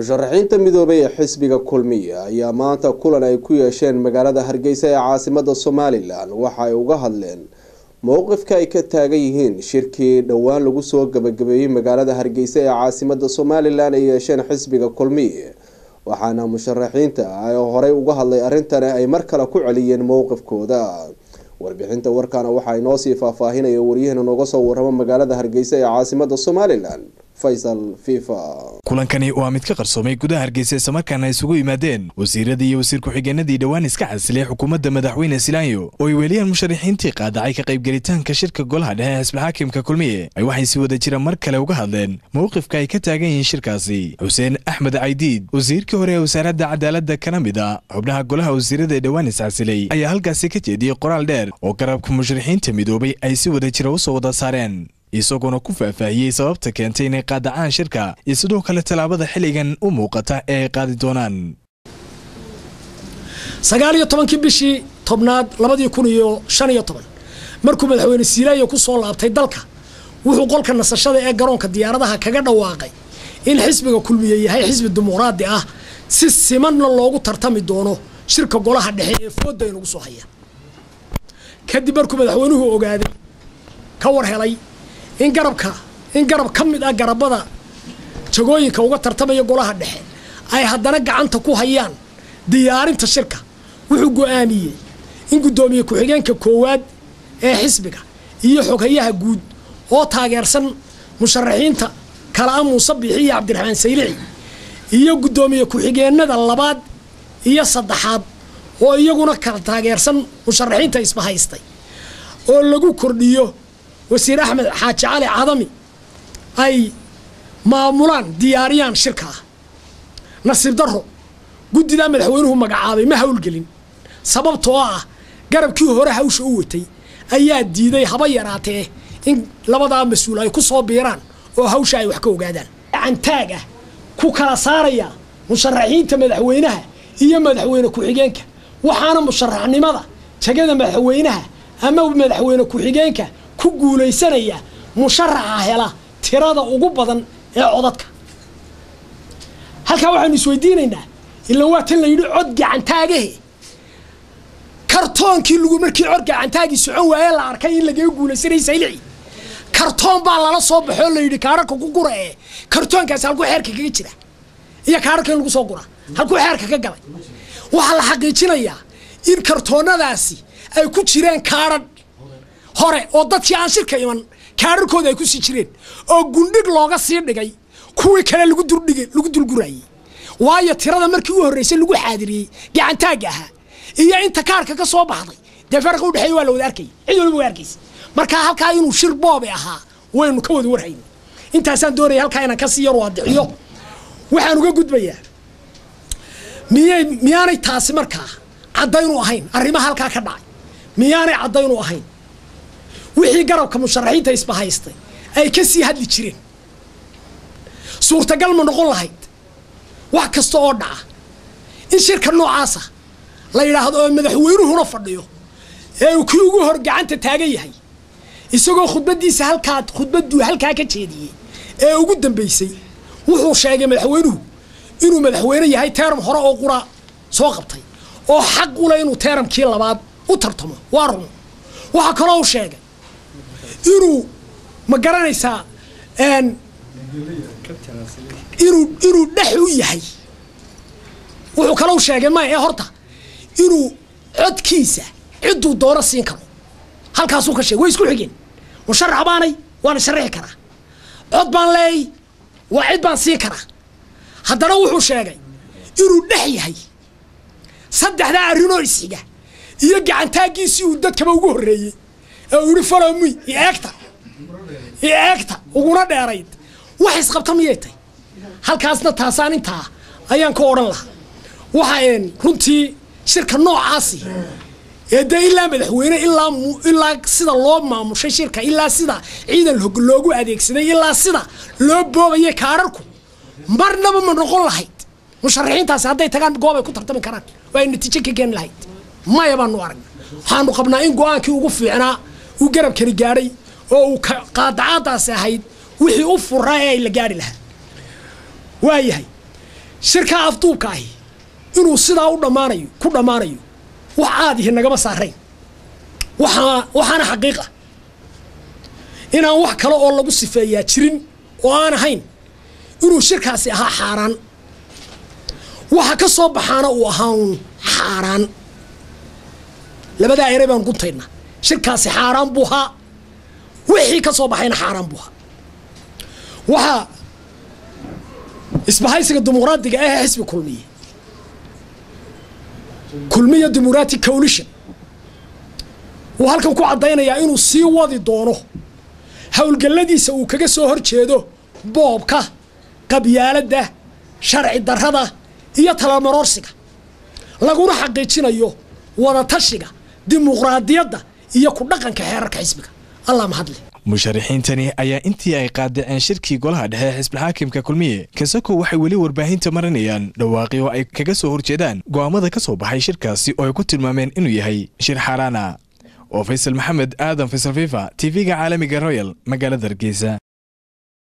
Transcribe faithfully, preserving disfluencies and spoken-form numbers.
musharaxiinta midoobay ee xisbiga kulmiye ayaa maanta kulan ay ku yeesheen magaalada Hargeysa ee caasimada Soomaaliland waxa ay uga hadleen mowqifka ay ka taagan yihiin shirkii dhawaan lagu soo gabagabeeyay magaalada Hargeysa ee caasimada Soomaaliland ay yeesheen xisbiga kulmiye waxaana musharaxiinta ay horey uga hadlay arrintan ay mar kale ku celiyeen mowqifkooda warbixinta warkana waxa ay noo sii faahfaahinayeen wariyahana nooga soo warrama magaalada Hargeysa ee caasimada Soomaaliland Faisal FIFA kulankani waa mid ka qarsoomay gudaha Hargeysa samarkana isugu yimaadeen wasiiradii iyo wasiir ku-xigeenadii dhawaan iska casilay xukuumadda madaxweyne Silaayo oo ay weeliyaan musharaxiintii qaadacay ka qayb galitaanka shirka golaha dhexe xisbiga xaakimka kulmiye ay waxay si wada jira mar kale uga hadleen mowqifka ay ka taagan yihiin shirkaasi Hussein Ahmed Aidiid wasiirkii hore ee wasaaradda cadaaladda kana mid ah xubnaha golaha wasiirada ee dhawaan iska casilay ayaa halkaasi ka jeediyay qoraal dheer oo garabka musharaxiinta midoobay ay si wada jira u soo wada saareen isagoo ku faahfaahiyay sababta keentay inay qaadacaan shirka iyo sidoo kale talaabada xilligan u muuqata ee qaadi doonaan sagaal iyo tobankii bishii tobnaad laba kun iyo shan iyo toban markuu madaxweyne Silaayo ku soo laabtay dalka wuxuu qolka nasashada ee garoonka diyaaradaha kaga dhawaaqay in xisbiga kulmiye yahay xisbi dimuqraadi ah si siman loogu tartami doono shirka golaha dhexe ee fooda inuu soo haya kadib markuu madaxweynuhu ogaaday ka war helay in garabka in garab kamid ah garabada jagooyinka uga tartamaya golaha dhexe ay haddana gacanta ku hayaan diyaarinta shirka wuxuu go'aamiyay in gudoomiye ku-xigeenka koowaad ee xisbiga iyo xogayaha guud oo taageersan musharaxiinta kala ah Muuse Biixi iyo Cabdiraxmaan Saylici iyo gudoomiye ku-xigeenada labaad iyo saddexaad oo iyaguna kala taageersan musharaxiinta isbahaystay oo lagu kordhiyo wasiir Axmed Xaaji Cali Cadami ay maamulaan diyaariyaan shirka nasiib darro gudida madaxweynuhu magacaabay ma hawlgelin sababtoo ah garabkii hore hawsha u watay ayaa diiday haba yaraatee in labada mas'uul ay ku soo biiraan oo hawsha ay wax ka ogaadaan antaaga ku kala saaraya musharaxiinta madaxweynaha iyo madaxweyne ku-xigeenka waxaana musharaxnimada jagada madaxweynaha ama madaxweyne ku-xigeenka ku guuleysanaya musharaxa hela tirada ugu badan ee codadka halka waxaan isweydiinaynaa ilaa waa tan la yiri cod gacantaagahe kartoonkii lagu markii cod gacantaagi socon waayay la arkay in laga guuleysanay Saylici kartoon baa lala soo baxo la yiri kaararka ku gura ee kartoonkaas halku xeerka kaga jira iyo kaararka lagu soo gura halku xeerka ka galay waxa la xaqiijinayaa in kartoonadaasi ay ku jireen kaarar hore oo dadkii aan shirka iman kaararkooda ay ku sii jireen oo gundhig looga sii dhigay kuwii kale lagu durdhigay lagu dulgurayay waayo tirada markii u horeysay lagu xaadiriyay gacantaaga aha iyo inta kaarka ka soo baxday dee farqi u dhaxay waa la wada arkay cid walba waa arkaysa marka halka inuu shir boob ahaa waynu ka wada warhayn intaasaan doonay halka inaan ka sii yar waadixiyo waxaan uga gudbayaa miyay miyaanay taasi markaa cadaynu ahayn arrimaha halka ka dhacay miyaanay cadaynu ahayn wixii garabka musharaxiinta isbahaystay ay ka sii hadli jireen suurtagal ma noqon lahayd wax kasta oo dhaca in shirka noocaas ah la yiraahdo madaxweynuhuna fadhiyo ee uu kii ugu hor gacanta taagan yahay isagoo khudbadiisa halka khudbadu halka ka jeediyay ee ugu dambeysay wuxuu sheegay madaxweynuhu inuu madaxweyne yahay teeram hore oo qura soo qabtay oo xaq u leh inuu teeramkii labaad u tartamo waa run waxa kale oo sheegay inuu ma garanaysaa een inuu inuu dhex u yahay wuxuu kale u sheegay ma ee horta inuu codkiisa ciduu dooro siin karo halkaas uu ka sheegay way isku xigeen musharax baanay waan sharaxi karaa cod baan leey waa cid baan siin karaa haddana wuxuu sheegay inuu dhex yahay saddexda arrinoo isiga iyo gacantaagiisii uu dadkaba ugu horeeyay ee uu follow me eegta eegta uguna dheerayd wax isqabta miyay halkaasna taasaan intaa ayaan ka oran lahaa waxa een runtii shirka noocaasi ee de ilaa madaxweyne ilaa ilaa sida loo maamushay shirka ilaa sida ciidan loogu adeegsaday ilaa sida loo boobayay kaararku marnaba ma noqon lahayd musharaxiintaasi hadday tagaan goob ay ku tartami karaan waa natiijo ka geen lahayd maya baanu arag waxaanu qabnaa in go'aankii ugu fiicnaa uu garabkani gaaray oo uu qaadacadaas ahayd wixii u furaa ee la gaari lahaa waayahay shirka afduubka ahi inuu sidaa u dhammaanayo ku dhammaanayo wax caadihi nagama saarayn waxaa waxaana xaqiiqa inaan wax kale oo lagu sifeeyaa jirin oo aan ahayn inuu shirkaasi ahaa xaaraan waxa ka soo baxaana uu ahaa uun xaaraan labadaa eray baan guntaynaa shirkaasi xaaraan buu ahaa wixii ka soo baxayna xaaraan buu ahaa waxaa isbahaysiga dimuqraadiga ah ee xisbi kulmiye kulmiye democratic coalition uu halkan ku caddaynayaa inuu sii wadi doono howlgalladiisa uu kaga soo horjeedo boobka qabyaaladda sharci darrada iyo talamaroorsiga laguna xaqiijinayo wadatashiga dimuqraadiyadda iyo ku dhaqanka xeerarka xisbiga allah mahadle musharaxiintani ayaa intii ay qaadaceen shirkii golaha dhexe xisbi xaakimka kulmiye kasako waxay weli warbaahinta marinayaan dhawaaqyo ay kaga soo horjeedaan go'aamada ka soo baxay shirkaasi oo ay ku tilmaameen inuu yahay shir xaaraana oo Faysal Maxamed Aadan Faysal Fifa T V-ga caalamiga Royal magaalada Hargeysa.